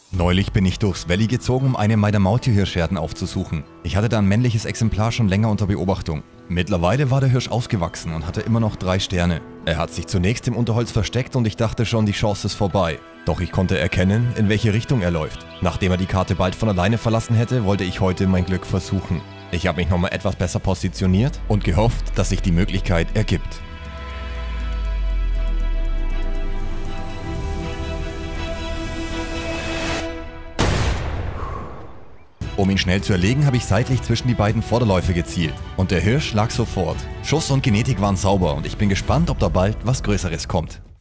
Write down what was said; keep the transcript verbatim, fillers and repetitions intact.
Neulich bin ich durchs Valley gezogen, um eine meiner Maultierhirschherden aufzusuchen. Ich hatte da ein männliches Exemplar schon länger unter Beobachtung. Mittlerweile war der Hirsch ausgewachsen und hatte immer noch drei Sterne. Er hat sich zunächst im Unterholz versteckt und ich dachte schon, die Chance ist vorbei. Doch ich konnte erkennen, in welche Richtung er läuft. Nachdem er die Karte bald von alleine verlassen hätte, wollte ich heute mein Glück versuchen. Ich habe mich nochmal etwas besser positioniert und gehofft, dass sich die Möglichkeit ergibt. Um ihn schnell zu erlegen, habe ich seitlich zwischen die beiden Vorderläufe gezielt. Und der Hirsch lag sofort. Schuss und Genetik waren sauber und ich bin gespannt, ob da bald was Größeres kommt.